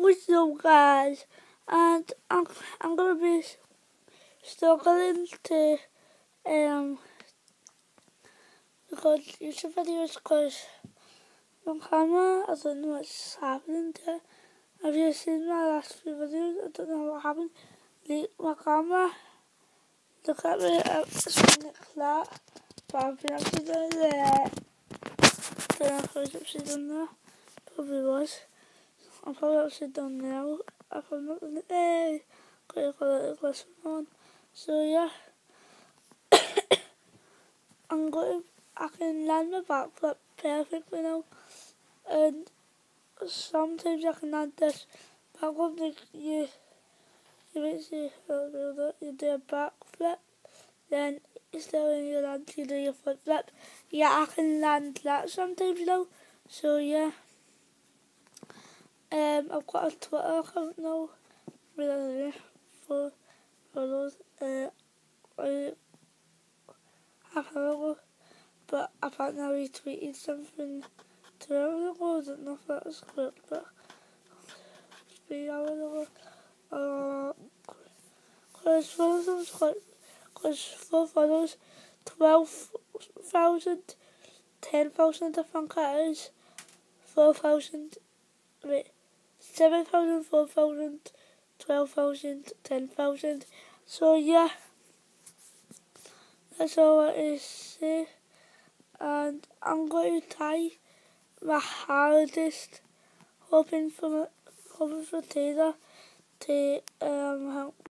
with you guys, and I'm gonna be struggling to record YouTube videos because my camera, I don't know what's happening to it. Have you seen my last few videos? I don't know what happened. My camera, look at me, it's been like that, but I've been actually doing there. I don't know if I was actually done there. Probably was. I'm probably actually done now. If I'm not done it, got a little lesson on. So yeah, I can land my backflip perfectly now. And sometimes I can land this backflip like you basically you do a backflip, then instead when you land you do your foot flip. Yeah, I can land that sometimes now. So yeah. I've got a Twitter account now for those half an hour ago, but apparently I retweeted something 2 hours ago. I don't know if that was correct, but 3 hours ago. Because for followers, 12,000, 10,000 I think it is, 4,000, wait, 7,000, 4,000, 12,000, 10,000. So yeah, that's all I is say. And I'm going to try my hardest, hoping for Taylor to help